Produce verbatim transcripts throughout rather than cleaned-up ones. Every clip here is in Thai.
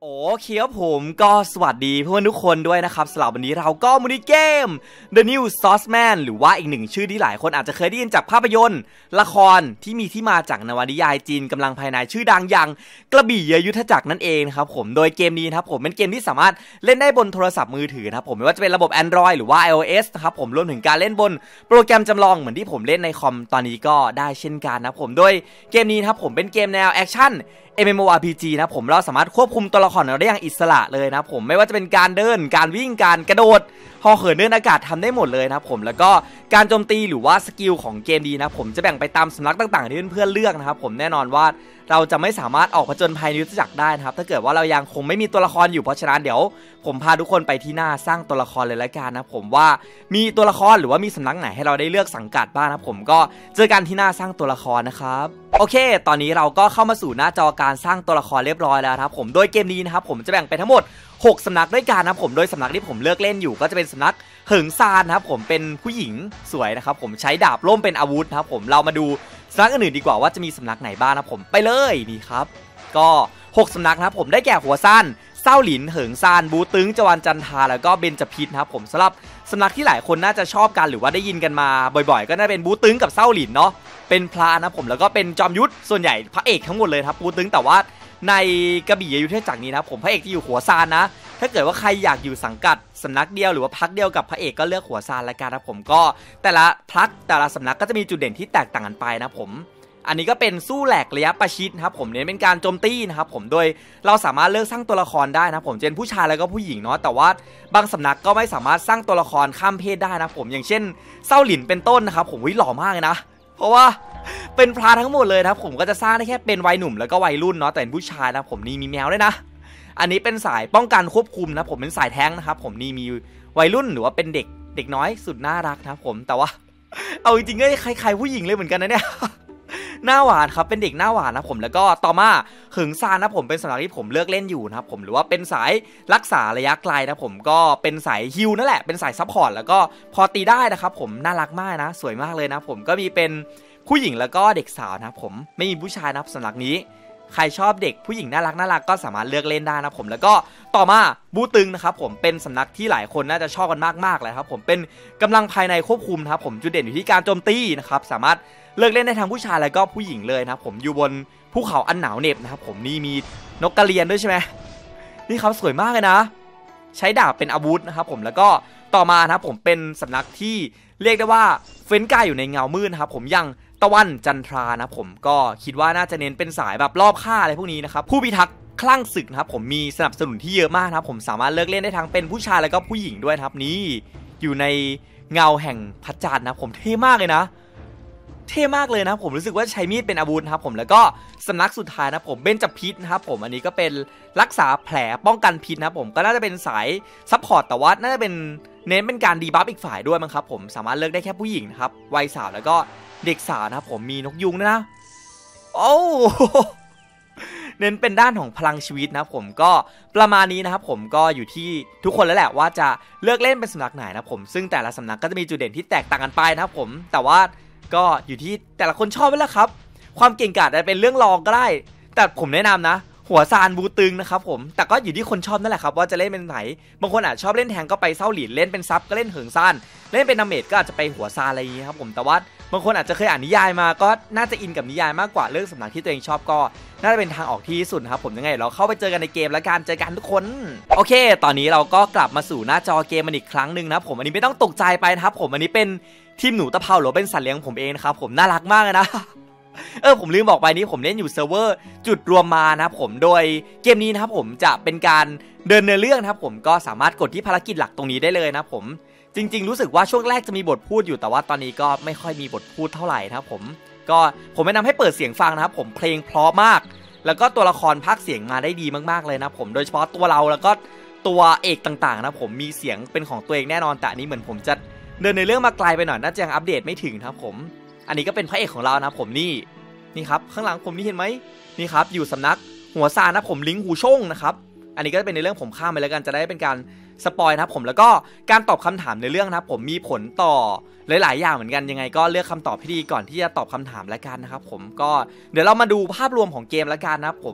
โอเคครับผมก็สวัสดีเพื่อนทุกคนด้วยนะครับสำหรับวันนี้เราก็มาในเกม The New Sauceman หรือว่าอีกหนึ่งชื่อที่หลายคนอาจจะเคยได้ยินจากภาพยนตร์ละครที่มีที่มาจากนวนิยายจีนกำลังภายในชื่อดังอย่างกระบี่เยยุทธจักรนั่นเองนะครับผมโดยเกมนี้นะครับผมเป็นเกมที่สามารถเล่นได้บนโทรศัพท์มือถือนะครับผมไม่ว่าจะเป็นระบบ Android หรือว่า iOS นะครับผมรวมถึงการเล่นบนโปรแกรมจำลองเหมือนที่ผมเล่นในคอมตอนนี้ก็ได้เช่นกันนะครับผมโดยเกมนี้นะครับผมเป็นเกมแนวแอคชั่นเอ็ม เอ็ม โอ อาร์ พี จี นะผมเราสามารถควบคุมตัวละครเราได้อย่างอิสระเลยนะผมไม่ว่าจะเป็นการเดินการวิ่งการกระโดดหอเหินเดินอากาศทำได้หมดเลยนะผมแล้วก็การโจมตีหรือว่าสกิลของเกมดีนะผมจะแบ่งไปตามสำนักต่างๆที่เพื่อนๆเลือกนะครับผมแน่นอนว่าเราจะไม่สามารถออกผจญภัยในยุทธจักรได้นะครับถ้าเกิดว่าเรายังคงไม่มีตัวละครอยู่เพราะฉะนั้นเดี๋ยวผมพาทุกคนไปที่หน้าสร้างตัวละครเลยละกันนะผมว่ามีตัวละครหรือว่ามีสำนักไหนให้เราได้เลือกสังกัดบ้างนะผมก็เจอกันที่หน้าสร้างตัวละครนะครับโอเคตอนนี้เราก็เข้ามาสู่หน้าจอการสร้างตัวละครเรียบร้อยแล้วครับผมโดยเกมนี้นะครับผมจะแบ่งเป็นทั้งหมดหกสำนักด้วยกันนะผมโดยสำนักที่ผมเลือกเล่นอยู่ก็จะเป็นสำนักเหิงซานนะครับผมเป็นผู้หญิงสวยนะครับผมใช้ดาบร่มเป็นอาวุธนะครับผมเรามาดูสำนักอื่นๆดีกว่าว่าจะมีสำนักไหนบ้างนะผมไปเลยนี่ครับก็หกสำนักนะครับผมได้แก่หัวซ่านเศร้าหลินเหิงซานบูตึงจวันจันทาแล้วก็เบญจพิษนะครับผมสำหรับสำนักที่หลายคนน่าจะชอบกันหรือว่าได้ยินกันมาบ่อยๆก็น่าเป็นบูตึงกับเศร้าหลินเนาะเป็นพระนะผมแล้วก็เป็นจอมยุทธส่วนใหญ่พระเอกทั้งหมดเลยครับบูตึงแต่ว่าในกระบี่เยยุทธจักรนี้นะผมพระเอกที่อยู่หัวซานนะถ้าเกิดว่าใครอยากอยู่สังกัดสำนักเดียวหรือว่าพักเดียวกับพระเอกก็เลือกหัวซานละกันนะผมก็แต่ละพักแต่ละสำนักก็จะมีจุดเด่นที่แตกต่างกันไปนะผมอันนี้ก็เป็นสู้แหลกระยะประชิดนะครับผมเน้นเป็นการโจมตีนะครับผมโดยเราสามารถเลือกสร้างตัวละครได้นะผมจะเป็นผู้ชายแล้วก็ผู้หญิงเนาะแต่ว่าบางสำนักก็ไม่สามารถสร้างตัวละครข้ามเพศได้นะผมอย่างเช่นเศร้าหลินเป็นต้นนะครับผมวิหล่อมากเลยนะเพราะว่าเป็นพระทั้งหมดเลยนะครับผมก็จะสร้างได้แค่เป็นวัยหนุ่มแล้วก็วัยรุ่นเนาะแต่เป็นผู้ชายนะผมนี่มีแมวด้วยนะอันนี้เป็นสายป้องกันควบคุมนะผมเป็นสายแท้งนะครับผมนี่มีวัยรุ่นหรือว่าเป็นเด็กเด็กน้อยสุดน่ารักนะผมแต่ว่าเอาจริงๆก็คล้ายๆผู้หญิงเลยเหมือนกันนะเนี่ยหน้าหวานครับเป็นเด็กหน้าหวานนะผมแล้วก็ต่อมาเหิงซานนะผมเป็นสำนักที่ผมเลือกเล่นอยู่นะครับผมหรือว่าเป็นสายรักษาระยะไกลนะผมก็เป็นสายฮิลนั่นแหละเป็นสายซัพพอร์ตแล้วก็พอตีได้นะครับผมน่ารักมากนะสวยมากเลยนะผมก็มีเป็นผู้หญิงแล้วก็เด็กสาวนะผมไม่มีผู้ชายนะสำนักนี้ใครชอบเด็กผู้หญิงน่ารักน่ารักก็สามารถเลือกเล่นได้นะผมแล้วก็ต่อมาบูตึงนะครับผมเป็นสำนักที่หลายคนน่าจะชอบกันมากๆเลยครับผมเป็นกำลังภายในควบคุมนะครับผมจุดเด่นอยู่ที่การโจมตีนะครับสามารถเลือกเล่นได้ทั้งผู้ชายแล้วก็ผู้หญิงเลยนะครับผมอยู่บนภูเขาอันหนาวเหน็บนะครับผมนี่มีนกกระเรียนด้วยใช่ไหมนี่เขาสวยมากเลยนะใช้ดาบเป็นอาวุธนะครับผมแล้วก็ต่อมานะครับผมเป็นสำนักที่เรียกได้ว่าเฟ้นกายอยู่ในเงามืดนะครับผมยังตะวันจันทรานะผมก็คิดว่าน่าจะเน้นเป็นสายแบบรอบฆ่าอะไรพวกนี้นะครับผู้พิทักษ์คลั่งศึกนะครับผมมีสนับสนุนที่เยอะมากนะครับผมสามารถเลือกเล่นได้ทั้งเป็นผู้ชายแล้วก็ผู้หญิงด้วยครับนี่อยู่ในเงาแห่งพระจันทร์นะผมเท่มากเลยนะเท่มากเลยนะผมรู้สึกว่าใช้มีดเป็นอาวุธนะครับผมแล้วก็สำนักสุดท้ายนะผมเบญจพิษนะครับผมอันนี้ก็เป็นรักษาแผลป้องกันพิษนะครับผมก็น่าจะเป็นสายซัพพอร์ตแต่ว่าน่าจะเป็นเน้นเป็นการดีบัฟอีกฝ่ายด้วยมั้งครับผมสามารถเลือกได้แค่ผู้หญิงนะครับวัยสาวแล้วก็เด็กสาวนะครับผมมีนกยุงด้วยนะโอ้เน้นเป็นด้านของพลังชีวิตนะผมก็ประมาณนี้นะครับผมก็อยู่ที่ทุกคนแล้วแหละว่าจะเลือกเล่นเป็นสำนักไหนนะผมซึ่งแต่ละสำนักก็จะมีจุดเด่นที่แตกต่างกันไปนะครับผมแต่ว่าก็อยู่ที่แต่ละคนชอบไปแล้วครับความเก่งกาจจะเป็นเรื่องรองก็ได้แต่ผมแนะนำนะหัวซานบูตึงนะครับผมแต่ก็อยู่ที่คนชอบนั่นแหละครับว่าจะเล่นเป็นไหนบางคนอาจชอบเล่นแทงก็ไปเศร้าหลินเล่นเป็นซับก็เล่นเหิงซานเล่นเป็นดาเมจก็อาจจะไปหัวซานอะไรอย่างนี้ครับผมแต่ว่าบางคนอาจจะเคยอ่านนิยายมาก็น่าจะอินกับนิยายมากกว่าเรื่องสำนักที่ตัวเองชอบก็น่าจะเป็นทางออกที่สุดนะครับผมยังไงเราเข้าไปเจอกันในเกมแล้วกันเจอกันทุกคนโอเคตอนนี้เราก็กลับมาสู่หน้าจอเกมมันอีกครั้งหนึ่งนะผมอันนี้ไม่ต้องตกใจไปนะครับผมอันนี้เป็นทีมหนูตะเภาหรือเป็นสัตว์เลี้ยงผมเองนะครับผมน่ารักมากเลยนะเออผมลืมบอกไปนี้ผมเล่นอยู่เซิร์ฟเวอร์จุดรวมมานะครับผมโดยเกมนี้นะครับผมจะเป็นการเดินเนื้อเรื่องนะครับผมก็สามารถกดที่ภารกิจหลักตรงนี้ได้เลยนะผมจริงๆรู้สึกว่าช่วงแรกจะมีบทพูดอยู่แต่ว่าตอนนี้ก็ไม่ค่อยมีบทพูดเท่าไหร่นะครับผมก็ผมแนะนำให้เปิดเสียงฟังนะครับผมเพลงเพราะมากแล้วก็ตัวละครพากย์เสียงมาได้ดีมากๆเลยนะผมโดยเฉพาะตัวเราแล้วก็ตัวเอกต่างๆนะผมมีเสียงเป็นของตัวเองแน่นอนแต่อันนี้เหมือนผมจะเดินในเรื่องมาไกลไปหน่อยน่าจะยังอัปเดตไม่ถึงครับผมอันนี้ก็เป็นพระเอกของเรานะผมนี่นี่ครับข้างหลังผมนี่เห็นไหมนี่ครับอยู่สำนักหัวซานนะผมลิงหูช่งนะครับอันนี้ก็เป็นในเรื่องผมข้ามไปแล้วกันจะได้เป็นการสปอยนะครับผมแล้วก็การตอบคำถามในเรื่องนะครับผมมีผลต่อหลายๆอย่างเหมือนกันยังไงก็เลือกคำตอบที่ดีก่อนที่จะตอบคำถามแล้วกันนะครับผมก็เดี๋ยวเรามาดูภาพรวมของเกมแล้วกันนะครับผม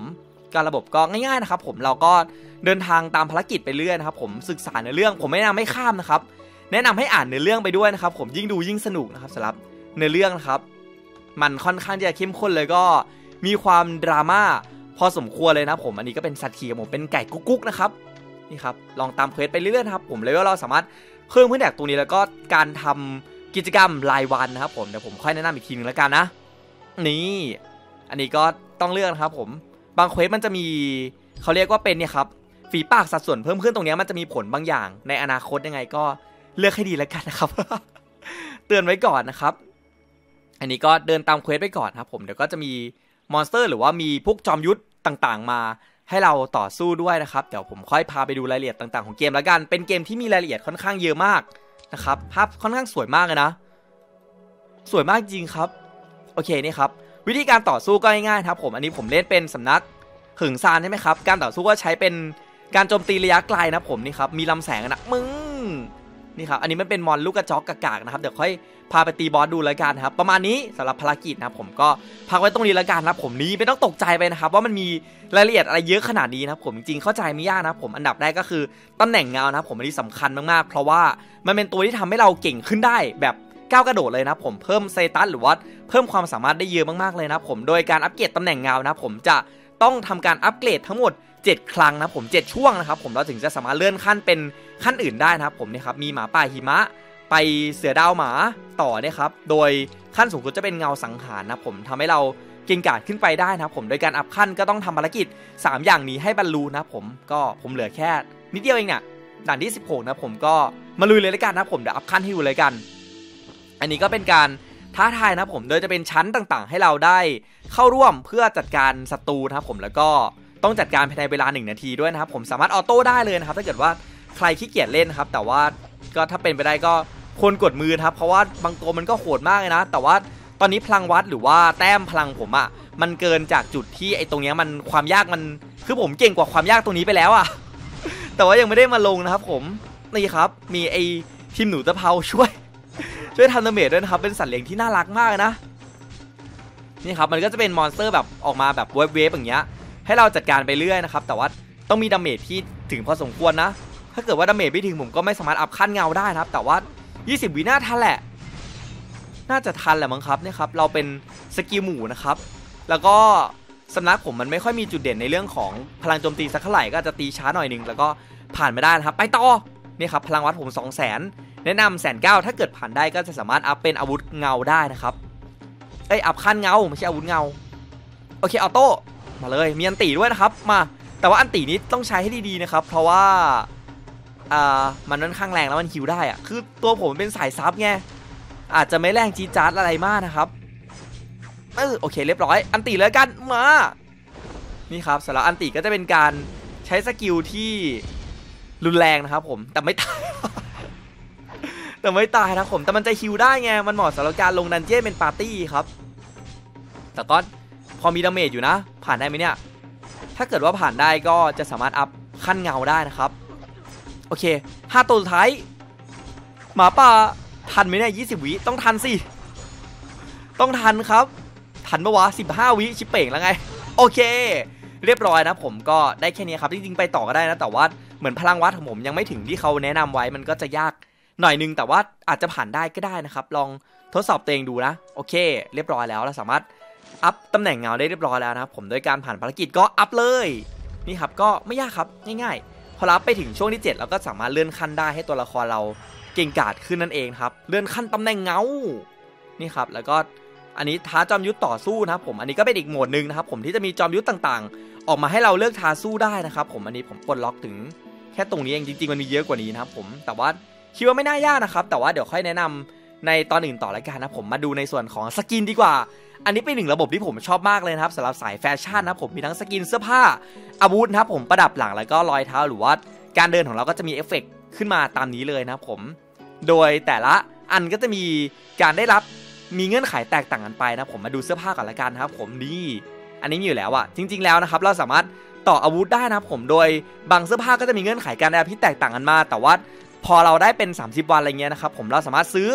การระบบก็ง่ายๆนะครับผมเราก็เดินทางตามภารกิจไปเรื่อยนะครับผมศึกษาในเรื่องผมไม่แนะนำให้ข้ามนะครับแนะนำให้อ่านเนื้อเรื่องไปด้วยนะครับผมยิ่งดูยิ่งสนุกนะครับสำหรับเนื้อเรื่องนะครับมันค่อนข้างจะเข้มข้นเลยก็มีความดราม่าพอสมควรเลยนะผมอันนี้ก็เป็นสัตว์เขียวผมเป็นไก่กุ๊กๆนะครับนี่ครับลองตามเควสไปเรื่อยๆนะครับผมเลยว่าเราสามารถเพิ่มพื้นแดกตรงนี้แล้วก็การทำกิจกรรมรายวันนะครับผมเดี๋ยวผมค่อยแนะนำอีกทีนึงแล้วกันนะนี่อันนี้ก็ต้องเลือกนะครับผมบางเควสมันจะมีเขาเรียกว่าเป็นเนี่ยครับฝีปากสัดส่วนเพิ่มขึ้นตรงนี้มันจะมีผลบางอย่างในอนาคตยังไงก็เลือกให้ดีแล้วกันนะครับ เตือนไว้ก่อนนะครับอันนี้ก็เดินตามเควสไปก่อนครับผมเดี๋ยวก็จะมีมอนสเตอร์หรือว่ามีพวกจอมยุทธต่างๆมาให้เราต่อสู้ด้วยนะครับเดี๋ยวผมค่อยพาไปดูรายละเอียดต่างๆของเกมแล้วกันเป็นเกมที่มีรายละเอียดค่อนข้างเยอะมากนะครับภาพค่อนข้างสวยมากเลยนะสวยมากจริงครับโอเคนี่ครับวิธีการต่อสู้ก็ง่ายๆครับผมอันนี้ผมเล่นเป็นสำนักหึงซานใช่ไหมครับการต่อสู้ก็ใช้เป็นการโจมตีระยะไกลนะผมนี่ครับมีลำแสงนะมึงนี่ครับอันนี้มันเป็นมอนลูกกระจอกกากๆนะครับเดี๋ยวค่อยพาไปตีบอสดูแล้วกันครับประมาณนี้สำหรับภารกิจนะผมก็พักไว้ตรงนี้แล้วกันนะผมนี้ไม่ต้องตกใจไปนะครับว่ามันมีรายละเอียดอะไรเยอะขนาดนี้นะผมจริงๆเข้าใจไม่ยากนะผมอันดับแรกก็คือตำแหน่งเงานะผมอันนี้สำคัญมากๆเพราะว่ามันเป็นตัวที่ทำให้เราเก่งขึ้นได้แบบก้าวกระโดดเลยนะผมเพิ่มสเตตัสหรือว่าเพิ่มความสามารถได้เยอะมากๆเลยนะผมโดยการอัปเกรดตำแหน่งเงานะผมจะต้องทำการอัปเกรดทั้งหมดเจ็ดครั้งนะผมเจ็ดช่วงนะครับผมเราถึงจะสามารถเลื่อนขั้นเป็นขั้นอื่นได้นะครับผมนี่ครับมีหมาป่าหิมะไปเสือดาวหมาต่อเนี่ยครับโดยขั้นสูงสุดจะเป็นเงาสังหารนะผมทำให้เราเก่งกาจขึ้นไปได้นะครับผมโดยการอัพขั้นก็ต้องทำภารกิจสามอย่างนี้ให้บรรลุนะผมก็ผมเหลือแค่นิดเดียวเองเนี่ยด่านที่สิบหกนะผมก็มาลุยเลยแล้วกันนะผมเดี๋ยวอัพขั้นให้ดูเลยกันอันนี้ก็เป็นการท้าทายนะผมโดยจะเป็นชั้นต่างๆให้เราได้เข้าร่วมเพื่อจัดการศัตรูนะครับผมแล้วก็ต้องจัดการภายในเวลาหนึ่งนาทีด้วยนะครับผมสามารถออโต้ได้เลยนะครับถ้าเกิดว่าใครขี้เกียจเล่นนะครับแต่ว่าก็ถ้าเป็นไปได้ก็ควรกดมือครับเพราะว่าบางตัวมันก็โหดมากเลยนะแต่ว่าตอนนี้พลังวัดหรือว่าแต้มพลังผมอะมันเกินจากจุดที่ไอ้ตรงนี้มันความยากมันคือผมเก่งกว่าความยากตรงนี้ไปแล้วอะ แต่ว่ายังไม่ได้มาลงนะครับผมนี่ครับมีไอ้ทีมหนูตะเภาช่วยช่วยทำดาเมจด้วยนะครับเป็นสัตว์เลี้ยงที่น่ารักมากนะนี่ครับมันก็จะเป็นมอนสเตอร์แบบออกมาแบบเวฟเวฟอย่างเงี้ยให้เราจัดการไปเรื่อยนะครับแต่ว่าต้องมีดาเมจที่ถึงพอสมควรนะถ้าเกิดว่าดาเมจไม่ถึงผมก็ไม่สามารถอัพขั้นเงาได้นะครับแต่ว่ายี่สิบวิน่าทันแหละน่าจะทันแหละมั้งครับเนี่ยครับเราเป็นสกิลหมูนะครับแล้วก็สำนักผมมันไม่ค่อยมีจุดเด่นในเรื่องของพลังโจมตีสักเท่าไหร่ก็จะตีช้าหน่อยนึงแล้วก็ผ่านไม่ได้นะครับไปต่อนี่ครับพลังวัดผม สองแสน แนะนำแสนเก้าถ้าเกิดผ่านได้ก็จะสามารถอัพเป็นอาวุธเงาได้นะครับเอ้ยอัพขั้นเงาไม่ใช่อาวุธเงาโอเคออโต้มาเลยมีอันตีด้วยนะครับมาแต่ว่าอันตีนี้ต้องใช้ให้ดีๆนะครับเพราะว่าอ่ามันค่อนข้างแรงแล้วมันฮิวได้อะคือตัวผมเป็นสายซับไงอาจจะไม่แรงจีดจ๊าดอะไรมากนะครับเออโอเคเรียบร้อยอันตีเลยกันมานี่ครับสำหรับอันตีก็จะเป็นการใช้สกิลที่รุนแรงนะครับผมแต่ไม่ตาย แต่ไม่ตายนะผมแต่มันจะฮิวได้ไงมันเหมาะสำหรับการลงดันเจี้ยนเป็นปาร์ตี้ครับแต่ก็พอมีดาเมจอยู่นะผ่านได้ไหมเนี่ยถ้าเกิดว่าผ่านได้ก็จะสามารถอัพขั้นเงาได้นะครับโอเคห้าตัวสุดท้ายหมาป่าทันไหมเนี่ยยี่สิบวิต้องทันสิต้องทันครับทันปะวะสิบห้าวิชิปเป่งแล้วไงโอเคเรียบร้อยนะผมก็ได้แค่นี้ครับจริงๆไปต่อก็ได้นะแต่ว่าเหมือนพลังวัดของผมยังไม่ถึงที่เขาแนะนำไว้มันก็จะยากหน่อยนึงแต่ว่าอาจจะผ่านได้ก็ได้นะครับลองทดสอบตัวเองดูนะโอเคเรียบร้อยแล้วเราสามารถอัพตำแหน่งเงาได้เรียบร้อยแล้วนะครับผมโดยการผ่านภารกิจก็อัพเลยนี่ครับก็ไม่ยากครับง่ายๆพอรับไปถึงช่วงที่เจ็ดเราก็สามารถเลื่อนขั้นได้ให้ตัวละครเราเก่งกาจขึ้นนั่นเองครับเลื่อนขั้นตำแหน่งเงานี่ครับแล้วก็อันนี้ท้าจอมยุทธต่อสู้นะครับผมอันนี้ก็เป็นอีกโหมดหนึ่งนะครับผมที่จะมีจอมยุทธต่างๆออกมาให้เราเลือกท้าสู้ได้นะครับผมอันนี้ผมปลดล็อกถึงแค่ตรงนี้เองจริงๆมันมีเยอะกว่านี้นะครับผมแต่ว่าคิดว่าไม่น่ายากนะครับแต่ว่าเดี๋ยวค่อยแนะนำในตอนอื่นต่อแล้วกันนะผมมาดูในส่วนของสกินดีกว่าอันนี้เป็นหนึ่งระบบที่ผมชอบมากเลยนะครับสำหรับสายแฟชั่นนะผมมีทั้งสกินเสื้อผ้าอาวุธนะครับผมประดับหลังแล้วก็รอยเท้าหรือว่าการเดินของเราก็จะมีเอฟเฟกต์ขึ้นมาตามนี้เลยนะครับผมโดยแต่ละอันก็จะมีการได้รับมีเงื่อนไขแตกต่างกันไปนะผมมาดูเสื้อผ้าก่อนละกันนะครับผมนี่อันนี้มีอยู่แล้วอะจริงๆแล้วนะครับเราสามารถต่ออาวุธได้นะครับผมโดยบางเสื้อผ้าก็จะมีเงื่อนไขการได้รับที่แตกต่างกันมาแต่ว่าพอเราได้เป็นสามสิบวันอะไรเงี้ยนะครับผมเราสามารถซื้อ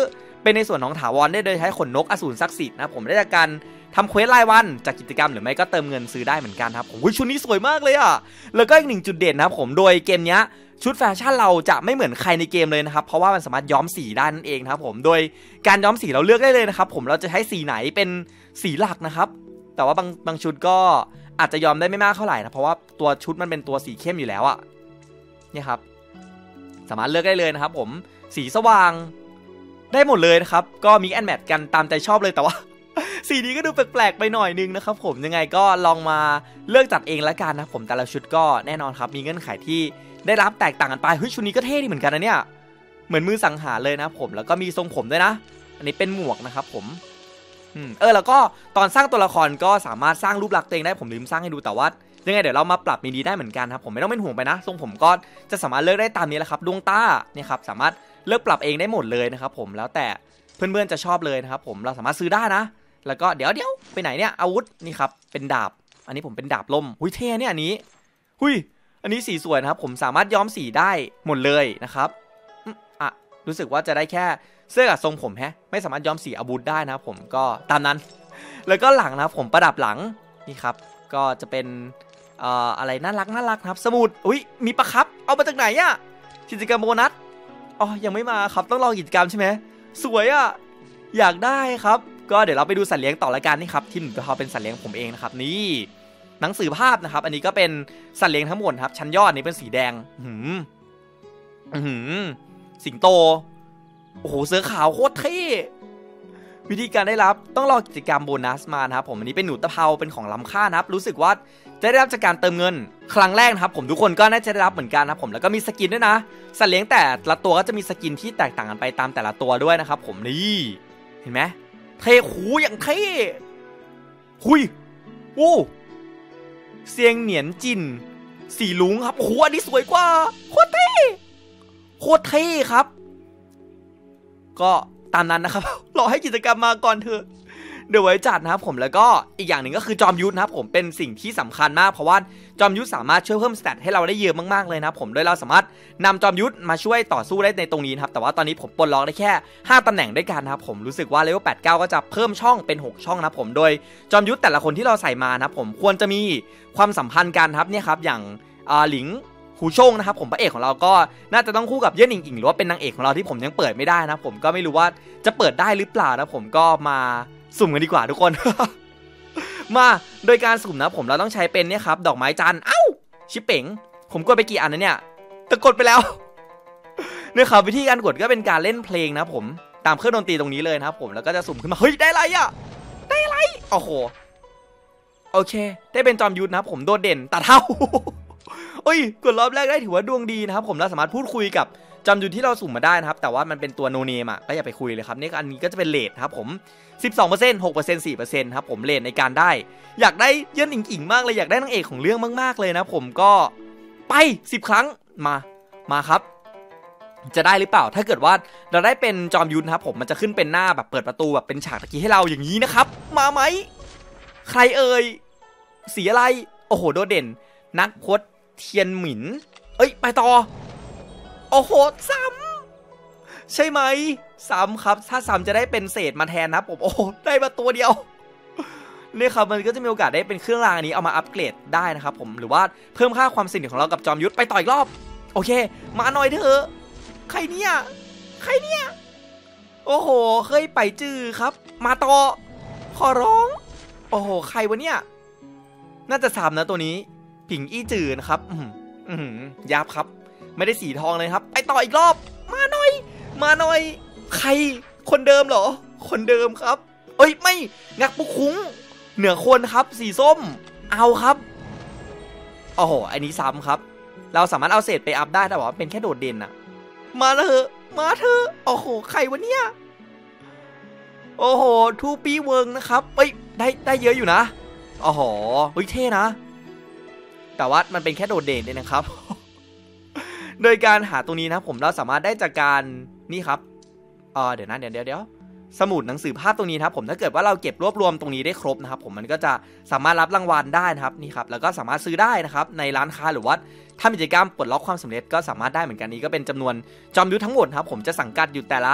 เป็นในส่วนของถาวรได้โดยใช้ขนนกอสูรศักดิ์สิทธิ์นะผมได้จากการทำเควสรายวันจากกิจกรรมหรือไม่ก็เติมเงินซื้อได้เหมือนกันครับผมชุดนี้สวยมากเลยอ่ะแล้วก็อีกหนึ่งจุดเด่นนะครับผมโดยเกมนี้ชุดแฟชั่นเราจะไม่เหมือนใครในเกมเลยนะครับเพราะว่ามันสามารถย้อมสีได้นั่นเองครับผมโดยการย้อมสีเราเลือกได้เลยนะครับผมเราจะใช้สีไหนเป็นสีหลักนะครับแต่ว่าบางบางชุดก็อาจจะย้อมได้ไม่มากเท่าไหร่นะเพราะว่าตัวชุดมันเป็นตัวสีเข้มอยู่แล้วอ่ะเนี่ยครับสามารถเลือกได้เลยนะครับผมสีสว่างได้หมดเลยนะครับก็มิกแอนด์แมทกันตามใจชอบเลยแต่ว่าสีนี้ก็ดูแปลกๆไปหน่อยนึงนะครับผมยังไงก็ลองมาเลือกจัดเองละกันนะผมแต่ละชุดก็แน่นอนครับมีเงื่อนไขที่ได้รับแตกต่างกันไปเฮ้ยชุดนี้ก็เท่ดีเหมือนกันนะเนี่ยเหมือนมือสังหารเลยนะผมแล้วก็มีทรงผมด้วยนะอันนี้เป็นหมวกนะครับผมอืมเออแล้วก็ตอนสร้างตัวละครก็สามารถสร้างรูปลักษณ์ตัวเองได้ผมลืมสร้างให้ดูแต่ว่ายังไงเดี๋ยวเรามาปรับมีดีได้เหมือนกันครับผมไม่ต้องเป็นห่วงไปนะทรงผมก็จะสามารถเลือกได้ตามนี้แหละครับดวงตาเนี่ยครับสามารถเลือกปรับเองได้หมดเลยนะครับผมแล้วแต่เพื่อนๆจะชอบเลยนะครับผมเราสามารถซื้อได้นะแล้วก็เดี๋ยวเดี๋ยวไปไหนเนี่ยอาวุธนี่ครับเป็นดาบอันนี้ผมเป็นดาบล่มหุยเท่เนี่ยอันนี้หุยอันนี้สีสวยนะครับผมสามารถย้อมสีได้หมดเลยนะครับอ่ะรู้สึกว่าจะได้แค่เสื้อกับทรงผมแฮะไม่สามารถย้อมสีอาวุธได้นะครับผมก็ตามนั้นแล้วก็หลังนะครับผมประดับหลังนี่ครับก็จะเป็นเอ่ออะไรน่ารักน่ารักครับสมุดอุ้ยมีปะครับเอามาจากไหนอะกิจกรรมโบนัสอ๋อยังไม่มาครับต้องรอกิจกรรมใช่ไหมสวยอะอยากได้ครับก็เดี๋ยวเราไปดูสัตว์เลี้ยงต่อละกันนี่ครับที่หนึ่งตัวเขาเป็นสัตว์เลี้ยงผมเองนะครับนี่หนังสือภาพนะครับอันนี้ก็เป็นสัตว์เลี้ยงทั้งหมดครับชั้นยอดนี้เป็นสีแดงหืมหืมสิงโตโอ้โหเสือขาวโคตรเท่วิธีการได้รับต้องรอกิจกรรมโบนัสมานะครับผมอันนี้เป็นหนูตะเภาเป็นของล้ำค่านะครับรู้สึกว่าจะได้รับจากการเติมเงินครั้งแรกนะครับผมทุกคนก็น่าจะได้รับเหมือนกันนะครับผมแล้วก็มีสกินด้วยนะสัตว์เลี้ยงแต่ละตัวก็จะมีสกินที่แตกต่างกันไปตามแต่ละตัวด้วยนะครับผมนี่เห็นไหมเท่หูอย่างเท่หุยโว้เซียงเหนียนจินสีลุงครับโอ้โหอันนี้สวยกว่าโคตรเท่โคตรเท่ครับก็ตามนั้นนะครับรอให้กิจกรรมมาก่อนเถอะเดี๋ยวไว้จัดนะครับผมแล้วก็อีกอย่างหนึ่งก็คือจอมยุทธนะครับผมเป็นสิ่งที่สำคัญมากเพราะว่าจอมยุทธสามารถช่วยเพิ่มสเตตให้เราได้เยอะมากๆเลยนะครับผมโดยเราสามารถนำจอมยุทธมาช่วยต่อสู้ได้ในตรงนี้ครับแต่ว่าตอนนี้ผมปลดล็อกได้แค่ห้าตำแหน่งด้วยกันนะครับผมรู้สึกว่าเลเวลแปด เก้าก็จะเพิ่มช่องเป็นหกช่องนะครับผมโดยจอมยุทธแต่ละคนที่เราใส่มานะครับผมควรจะมีความสัมพันธ์กันครับเนี่ยครับอย่างหลิงหูชงนะครับผมพระเอกของเราก็น่าจะต้องคู่กับเย่หนิงอิงหรือว่าเป็นนางเอกของเราที่ผมยังเปิดไม่ได้นะผมก็ไม่รู้ว่าจะเปิดได้หรือเปล่านะผมก็มาสุ่มกันดีกว่าทุกคน มาโดยการสุ่มนะผมเราต้องใช้เป็นเนี่ยครับดอกไม้จันทร์เอ้าชิปเป๋งผมกดไปกี่อันนะเนี่ยแต่กดไปแล้ว เนี่ยครับวิธีการกดก็เป็นการเล่นเพลงนะผมตามเครื่องดนตรีตรงนี้เลยนะครับผมแล้วก็จะสุ่มขึ้นมาเฮ้ยได้อะไรอ่ะได้อะไรโอ้โหโอเคได้เป็นจอมยุทธนะครับผมโดดเด่นตัดเท่า โอ้ยกดรอบแรกได้ถือว่าดวงดีนะครับผมเราสามารถพูดคุยกับจอมยุทธที่เราสุ่มมาได้นะครับแต่ว่ามันเป็นตัวโนเนมอ่ะก็อย่าไปคุยเลยครับนี่อันนี้ก็จะเป็นเรทครับผม สิบสองเปอร์เซ็นต์ หกเปอร์เซ็นต์ สี่เปอร์เซ็นต์ ครับผมเรทในการได้อยากได้เยื่นอิงๆมากเลยอยากได้นางเอกของเรื่องมากๆเลยนะผมก็ไปสิบครั้งมามาครับจะได้หรือเปล่าถ้าเกิดว่าเราได้เป็นจอมยุทธครับผมมันจะขึ้นเป็นหน้าแบบเปิดประตูแบบเป็นฉากตะกี้ให้เราอย่างนี้นะครับมาไหมใครเอ่ยสีอะไรโอ้โหโดดเด่นนักพจน์เทียนหมินเอ้ยไปต่อโอ้โหซ้ำใช่ไหมซ้ำครับถ้าซ้ำจะได้เป็นเศษมาแทนนะผมโอ้โหได้มาตัวเดียวนี่ครับมันก็จะมีโอกาสได้เป็นเครื่องรางอันนี้เอามาอัปเกรดได้นะครับผมหรือว่าเพิ่มค่าความสนิทของเรากับจอมยุทธไปต่ออีกรอบโอเคมาหน่อยเถอะใครเนี่ยใครเนี่ยโอ้โหเคยไปจื้อครับมาต่อขอร้องโอ้โหใครวะเนี่ยน่าจะซ้ำนะตัวนี้ผิงอี้จื่อนะครับอืมอืมยับครับไม่ได้สีทองเลยครับไปต่ออีกรอบมาหน่อยมาหน่อยใครคนเดิมเหรอคนเดิมครับเอ้ยไม่งักปุกคุ้งเหนือคนครับสีส้มเอาครับโอ้โหอันนี้ซ้ำครับเราสามารถเอาเศษไปอัพได้แต่ว่าเป็นแค่โดดเด่นอะมาเถอะมาเถอะโอ้โหใครวะเนี่ยโอ้โหทูปีเวิงนะครับเอ้ยได้ได้เยอะอยู่นะโอ้โหเฮ้ยเท่นะแต่ว่ามันเป็นแค่โดดเด่นเลยนะครับ โดยการหาตรงนี้นะผมเราสามารถได้จากการนี่ครับเออเดี๋ยวนะเดี๋ยวเดี๋ยวเดี๋ยวสมุดหนังสือภาพตรงนี้นะครับผมถ้าเกิดว่าเราเก็บรวบรวมตรงนี้ได้ครบนะครับผมมันก็จะสามารถรับรางวัลได้นะครับนี่ครับแล้วก็สามารถซื้อได้นะครับในร้านค้าหรือว่าถ้ากิจกรรมปลดล็อกความสำเร็จก็สามารถได้เหมือนกันนี้ก็เป็นจำนวนจอมยุทธทั้งหมดครับผมจะสังกัดอยู่แต่ละ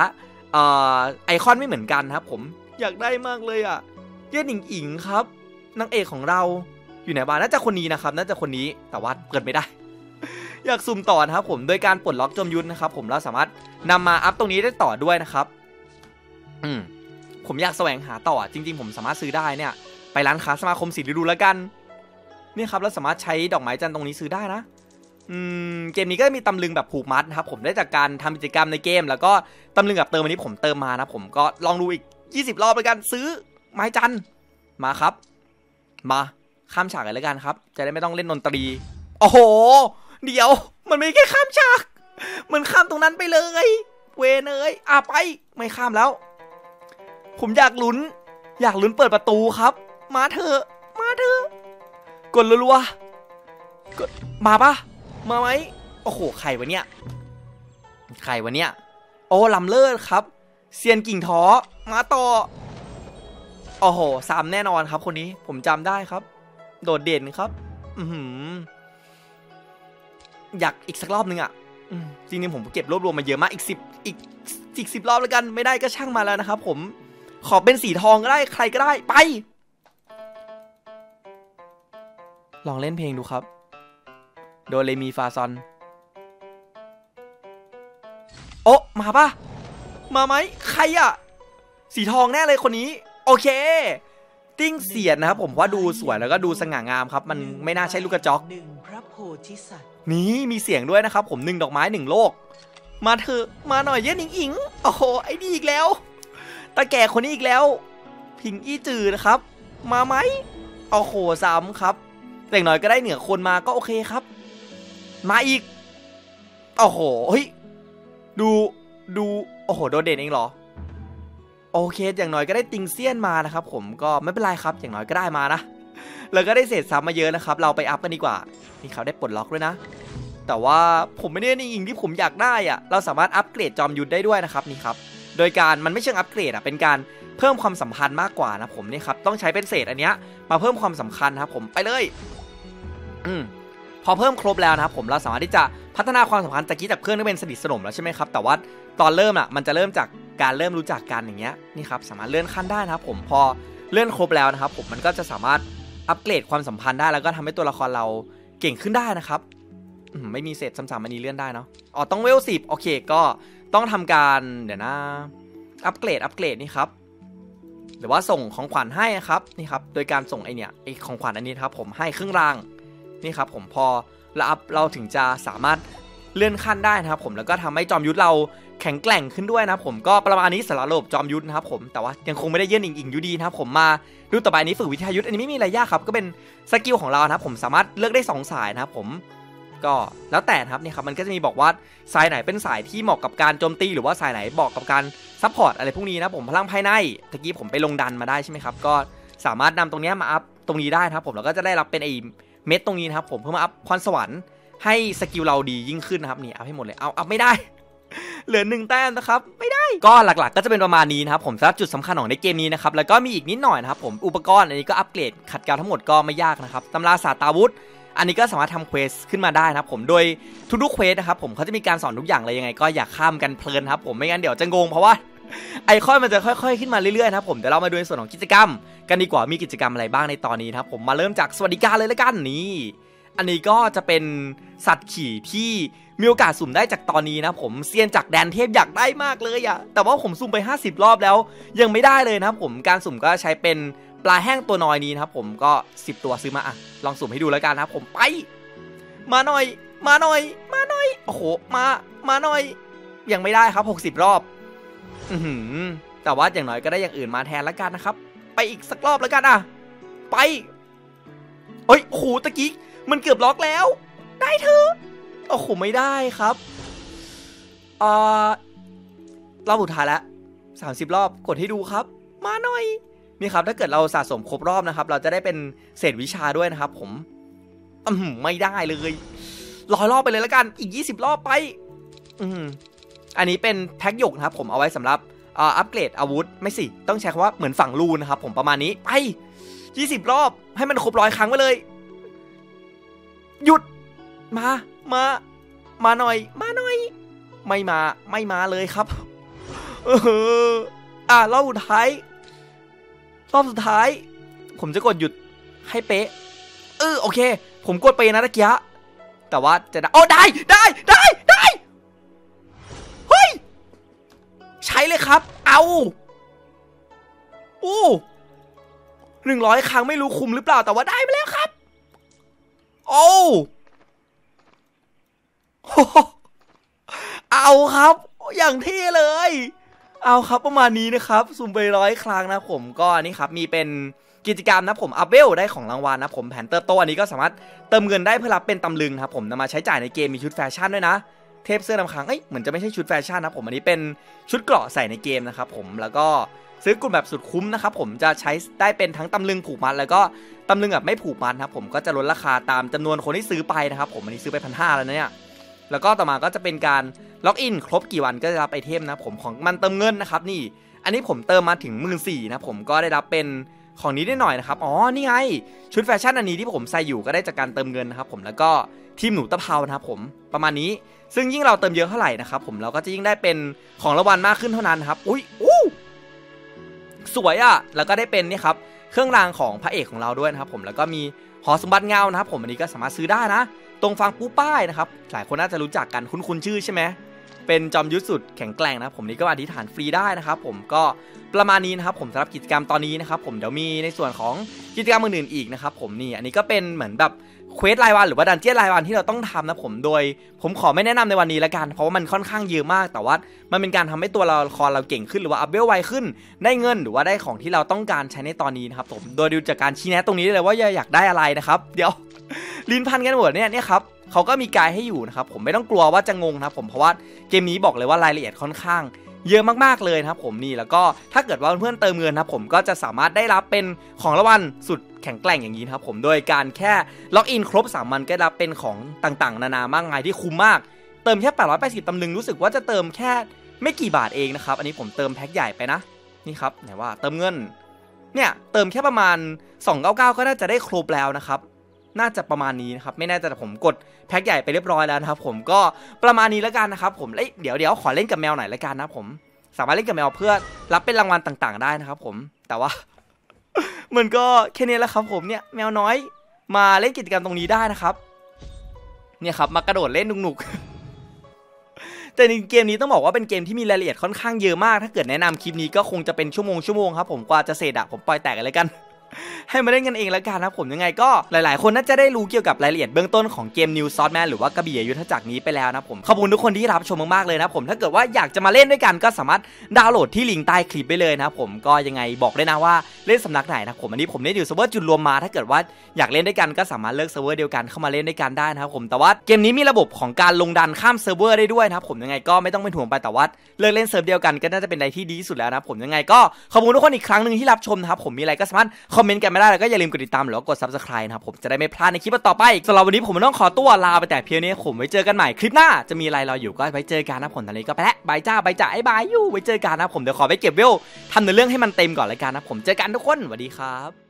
เอ่อไอคอนไม่เหมือนกันครับผมอยากได้มากเลยอ่ะเย่หนิงอิงครับนางเอกของเราอยู่ไหนบ้างน่าจะคนนี้นะครับน่าจะคนนี้แต่ว่าเปิดไม่ได้ อยากซูมต่อนะครับผมโดยการปลดล็อกจอมยุทธนะครับผมเราสามารถนำมาอัพตรงนี้ได้ต่อด้วยนะครับอืมผมอยากแสวงหาต่อจริงๆผมสามารถซื้อได้เนี่ยไปร้านค้าสมาคมสีฤดูแล้วกันนี่ครับเราสามารถใช้ดอกไม้จันทร์ตรงนี้ซื้อได้นะอืมเกมนี้ก็มีตำลึงแบบผูกมัดนะครับผมได้จากการทำกิจกรรมในเกมแล้วก็ตำลึงกับเติมวันนี้ผมเติมมานะผมก็ลองดูอีกยี่สิบรอบเลยกันซื้อไม้จันทร์มาครับมาข้ามฉากเลยแล้วกันครับจะได้ไม่ต้องเล่นดนตรีโอ้โหเดี๋ยวมันไม่แค่ข้ามฉากมันข้ามตรงนั้นไปเลยเวเนยอ่ะไปไม่ข้ามแล้วผมอยากลุ้นอยากลุ้นเปิดประตูครับมาเถอะมาเถอะกดรัวๆกดมาปะมาไหมโอ้โหใครวะเนี่ยใครวะเนี่ยโอ้ลำเลิศครับเซียนกิ่งท้อมาต่อโอ้โหสามแน่นอนครับคนนี้ผมจำได้ครับโดดเด่นครับอือหืออยากอีกสักรอบนึงอ่ะจริงๆผมเก็บรวบรวมมาเยอะมากอีกสิบอีกอีกสิบรอบแล้วกันไม่ได้ก็ช่างมาแล้วนะครับผมขอเป็นสีทองก็ได้ใครก็ได้ไปลองเล่นเพลงดูครับโดเรมีฟาซอนโอ้มาปะมาไหมใครอ่ะสีทองแน่เลยคนนี้โอเคติ้งเสียดนะครับผมว่าดูสวยแล้วก็ดูสง่างามครับมันไม่น่าใช่ลูกกระจอกนี่มีเสียงด้วยนะครับผมหนึ่งดอกไม้หนึ่งโลกมาเถอะมาหน่อยเย็นอิงอิงโอ้โหไอ้นี่อีกแล้วตาแก่คนนี้อีกแล้วพิงอี้จือนะครับมาไหมโอ้โหซ้ำครับแต่อย่างน้อยก็ได้เหนือคนมาก็โอเคครับมาอีกโอ้โหเฮ้ยดูดูโอ้โหโดดเด่นเองเหรอโอเคอย่างน้อยก็ได้ติงเซียนมานะครับผมก็ไม่เป็นไรครับอย่างน้อยก็ได้มานะแล้วก็ได้เศษซ้ำมาเยอะนะครับเราไปอัพกันดีกว่านี่เขาได้ปลดล็อกด้วยนะแต่ว่าผมไม่ได้ในอิงที่ผมอยากได้อะเราสามารถอัปเกรดจอมยุทธได้ด้วยนะครับนี่ครับโดยการมันไม่เชิงอัปเกรดอะเป็นการเพิ่มความสัมพันธ์มากกว่านะผมนี่ครับต้องใช้เป็นเศษอันเนี้ยมาเพิ่มความสำคัญครับผมไปเลยอืมพอเพิ่มครบแล้วนะครับผมเราสามารถที่จะพัฒนาความสัมพันธ์ตะกี้จากเพื่อนที่เป็นสนิทสนมแล้วใช่ไหมครับแต่ว่าตอนเริ่มอะมันจะเริ่มจากการเริ่มรู้จักกันอย่างเงี้ยนี่ครับสามารถเลื่อนขั้นได้นะครับผมพอเลื่อนครบแล้วนะครับผมมันก็จะสามารถอัปเกรดความสัมพันธ์ได้แล้วก็ทำให้ตัวละครเราเก่งขึ้นได้นะครับไม่มีเศษซ้ำๆอันนี้เลื่อนได้เนาะอ๋อต้องเวลสิบโอเคก็ต้องทำการเดี๋ยวนะอัปเกรดอัปเกรดนี่ครับหรือว่าส่งของขวัญให้นะครับนี่ครับโดยการส่งไอเนี่ยไอของขวัญอันนี้ครับผมให้ครึ่งรางนี่ครับผมพอเราอัพเราถึงจะสามารถเลื่อนขั้นได้นะครับผมแล้วก็ทำให้จอมยุทธเราแข็งแกร่งขึ้นด้วยนะผมก็ประมาณนี้สำหรับระบบจอมยุทธนะครับผมแต่ว่ายังคงไม่ได้เยื่นอิงอิงอยู่ดีนะครับผมมาดูต่อไปนี้ฝึกวิทยายุทธอันนี้ไม่มีอะไรยากครับก็เป็นสกิลของเรานะครับผมสามารถเลือกได้สองสายนะครับผมก็แล้วแต่ครับนี่ครับมันก็จะมีบอกว่าสายไหนเป็นสายที่เหมาะกับการโจมตีหรือว่าสายไหนเหมาะกับการซัพพอร์ตอะไรพวกนี้นะผมพลังภายในตะกี้ผมไปลงดันมาได้ใช่ไหมครับก็สามารถนำตรงนี้มาอัพตรงนี้ได้นะครับผมแล้วก็จะได้รับเป็นไอเม็ดตรงนี้นะครับผมเพื่อมาอัพพรสวรรค์ให้สกิลเราดียิ่งขึ้นนะครับนี่อัพให้หมดเลยเอาอัพไม่ได้เหลือหนึ่งแต้มนะครับไม่ได้ก็หลักๆก็จะเป็นประมาณนี้นะครับผมสำหรับจุดสำคัญของในเกมนี้นะครับแล้วก็มีอีกนิดหน่อยนะครับผมอุปกรณ์อันนี้ก็อัปเกรดขัดเกลาทั้งหมดก็ไม่ยากนะครับตำราศาสตราวุธอันนี้ก็สามารถทำเควสขึ้นมาได้นะครับผมโดยทุกๆเควสนะครับผมเขาจะมีการสอนทุกอย่างเลยยังไงก็อย่าข้ามกันเพลินครับผมไม่งั้นเดี๋ยวจะงงเพราะว่าไอคอนมันจะค่อยๆขึ้นมาเรื่อยๆนะครับผมเดี๋ยวเรามาดูในส่วนของกิจกรรมกันดีกว่ามีกิจกรรมอะไรบ้างในตอนนี้ครับผมมาเริ่มจากสวัสดิการเลยละกันนี่อันนี้ก็จะเป็นสัตว์ขี่ที่มีโอกาสสุ่มได้จากตอนนี้นะผมเซียนจากแดนเทพอยากได้มากเลยอะแต่ว่าผมสุ่มไปห้าสิบรอบแล้วยังไม่ได้เลยนะผมการสุ่มก็ใช้เป็นปลาแห้งตัวน้อยนี้นะครับผมก็สิบตัวซื้อมาอะลองสุ่มให้ดูแล้วกันนะครับผมไปมาหน่อยมาหน่อยมาหน่อยโอ้โหมามาหน่อยยังไม่ได้ครับหกสิบรอบอือหือแต่ว่าอย่างน้อยก็ได้อย่างอื่นมาแทนแล้วกันนะครับไปอีกสักรอบแล้วกันอะไปเฮ้ยโอ้โหตะกี้มันเกือบล็อกแล้วได้เถอะโอ้โหไม่ได้ครับเอ่อรอบสุดท้ายแล้วสามสิบรอบกดให้ดูครับมาหน่อยนี่ครับถ้าเกิดเราสะสมครบรอบนะครับเราจะได้เป็นเศษวิชาด้วยนะครับผมอืมไม่ได้เลยร้อยรอบไปเลยแล้วกันอีกยี่สิบรอบไปอืมอันนี้เป็นแพ็กหยกนะครับผมเอาไว้สำหรับอัปเกรดอาวุธไม่สิต้องใช้คำว่าเหมือนฝั่งรูนะครับผมประมาณนี้ไปยี่สิบรอบให้มันครบร้อยครั้งไปเลยหยุดมามามาหน่อยมาหน่อยไม่มาไม่มาเลยครับเอออ่ะรอบสุดท้ายรอบสุดท้ายผมจะกดหยุดให้เป๊ะเออโอเคผมกดไปนะตะกี้แต่ว่าจะได้โอ้ได้ได้ได้ได้เฮ้ยใช้เลยครับเอาโอ้หนึ่งร้อยครั้งไม่รู้คุมหรือเปล่าแต่ว่าได้ไปแล้วครับโอ้เอาครับอย่างเท่เลยเอาครับประมาณนี้นะครับสุ่มไปร้อยครั้งนะผมก็นี่ครับมีเป็นกิจกรรมนะผมอัพเวลได้ของรางวัลนะผมแผนเติบโตอันนี้ก็สามารถเติมเงินได้เพื่อรับเป็นตำลึงครับผมนำมาใช้จ่ายในเกมมีชุดแฟชั่นด้วยนะเทพเสื้อนำค้างเอ้ยเหมือนจะไม่ใช่ชุดแฟชั่นนะผมอันนี้เป็นชุดเกราะใส่ในเกมนะครับผมแล้วก็ซื้อกลุ่มแบบสุดคุ้มนะครับผมจะใช้ได้เป็นทั้งตำลึงผูกมัดแล้วก็ตำลึงแบบไม่ผูกมัดครับผมก็จะลดราคาตามจำนวนคนที่ซื้อไปนะครับผมอันนี้ซื้อไปพันห้าแล้วนะเนี่ยแล้วก็ต่อมาก็จะเป็นการล็อกอินครบกี่วันก็จะรับไอเทมนะผมของมันเติมเงินนะครับนี่อันนี้ผมเติมมาถึงหมื่นสี่นะผมก็ได้รับเป็นของนี้ได้หน่อยนะครับอ๋อนี่ไงชุดแฟชั่นอันนี้ที่ผมใส่อยู่ก็ได้จากการเติมเงินนะครับผมแล้วก็ทีมหนูตะเภานะครับผมประมาณนี้ซึ่งยิ่งเราเติมเยอะเท่าไหร่นะครับผมเราก็จะยิ่งได้เป็นของรางวัลมากขึ้นเท่านั้นครับอุ้ยอู้สวยอ่ะแล้วก็ได้เป็นนี่ครับเครื่องรางของพระเอกของเราด้วยนะครับผมแล้วก็มีหอสมบัติเงานะครับผมอันนี้ก็สามารถซื้อได้นะตรงฟังปูป้ายนะครับหลายคนน่าจะรู้จักกันคุ้นๆชื่อใช่ไหมเป็นจอมยุทธสุดแข็งแกร่งนะผมนี่ก็อธิษฐานฟรีได้นะครับผมก็ประมาณนี้นะครับผมสำหรับกิจกรรมตอนนี้นะครับผมเดี๋ยวมีในส่วนของกิจกรรมอื่นๆอีกนะครับผมนี่อันนี้ก็เป็นเหมือนแบบเควสรายวันหรือว่าดันเจี้ยนรายวันที่เราต้องทำนะผมโดยผมขอไม่แนะนำในวันนี้ละกันเพราะว่ามันค่อนข้างเยอะมากแต่ว่ามันเป็นการทำให้ตัวเราละครเราเก่งขึ้นหรือว่าอัพเวลไวขึ้นได้เงินหรือว่าได้ของที่เราต้องการใช้ในตอนนี้นะครับผมโดยดูจากการชี้แนะตรงนี้เลยว่าอยากได้อะไรนะครับเดี๋ยวลิ้นพันกันหมดเนี่ยเนี่ยครับเขาก็มีไกด์ให้อยู่นะครับผมไม่ต้องกลัวว่าจะงงนะครับผมเพราะว่าเกมนี้บอกเลยว่ารายละเอียดค่อนข้างเยอะมากๆเลยนะครับผมนี่แล้วก็ถ้าเกิดว่าเพื่อนเติมเงินนะครับผมก็จะสามารถได้รับเป็นของรางวัลสุดแข็งแกร่งอย่างนี้ครับผมโดยการแค่ล็อกอินครบสามวันก็รับเป็นของต่างๆนานามากมายที่คุ้มมากเติมแค่แปดร้อยแปดสิบตำลึงรู้สึกว่าจะเติมแค่ไม่กี่บาทเองนะครับอันนี้ผมเติมแพ็คใหญ่ไปนะนี่ครับไหนว่าเติมเงินเนี่ยเติมแค่ประมาณสองร้อยเก้าสิบเก้าก็น่าจะได้ครบแล้วนะครับน่าจะประมาณนี้นะครับไม่แน่ใจแต่ผมกดแพ็คใหญ่ไปเรียบร้อยแล้วนะครับผมก็ประมาณนี้แล้วกันนะครับผมเดี๋ยวเดี๋ยวขอเล่นกับแมวหน่อยแล้วกันนะผมสามารถเล่นกับแมวเพื่อรับเป็นรางวัลต่างๆได้นะครับผมแต่ว่า มันก็แค่นี้แหละครับผมเนี่ยแมวน้อยมาเล่นกิจกรรมตรงนี้ได้นะครับเนี่ยครับมากระโดดเล่นหนุกๆแต่ในเกมนี้ต้องบอกว่าเป็นเกมที่มีรายละเอียดค่อนข้างเยอะมากถ้าเกิดแนะนำคลิปนี้ก็คงจะเป็นชั่วโมงชั่วโมงครับผมกว่าจะเสร็จอะผมปล่อยแตกกันเลยกัน ให้มาเล่นกันเองแล้วกันนะผมยังไงก็หลายๆคนน่าจะได้รู้เกี่ยวกับรายละเอียดเบื้องต้นของเกม New Swordsman หรือว่ากระบี่ยุทธจักรนี้ไปแล้วนะผมขอบคุณทุกคนที่รับชมมากๆเลยนะผมถ้าเกิดว่าอยากจะมาเล่นด้วยกันก็สามารถดาวน์โหลดที่ลิงก์ใต้คลิปไปเลยนะผมก็ยังไงบอกได้นะว่าเล่นสำนักไหนนะผมอันนี้ผมเล่นอยู่เซิร์ฟเวอร์จุดรวมมาถ้าเกิดว่าอยากเล่นด้วยกันก็สามารถเลือกเซิร์ฟเวอร์เดียวกันเข้ามาเล่นด้วยกันได้นะครับผมแต่ว่าเกมนี้มีระบบของการลงดันข้ามเซิร์ฟเวอร์ได้ด้วยนะครับผมยังไงก็ไม่ต้องเป็นห่วงไปแต่ว่าเลือกเล่นเซิร์ฟเดียวกันก็น่าจะเป็นอะไรที่ดีที่สุดแล้วนะผมยังไงก็ขอบคุณทุกคนอีกครั้งนึงที่รับชมนะครับผมมีอะไรก็สามารถคอมเมนต์กันไม่ได้แล้วก็อย่าลืมกดติดตามหรือว่ากด ซับสไครบ์ นะครับผมจะได้ไม่พลาดในคลิปต่อไปสำหรับวันนี้ผมต้องขอตัวลาไปแต่เพียงนี้ผมไว้เจอกันใหม่คลิปหน้าจะมีอะไรรออยู่ก็ไว้เจอกันนะผมตอนนี้ก็ไปแล้วบายจ้าบายจ้าไอ้บายอยู่ไว้เจอกันนะผมเดี๋ยวขอไปเก็บเวลทำในเรื่องให้มันเต็มก่อนเลยกันนะผมเจอกันทุกคนสวัสดีครับ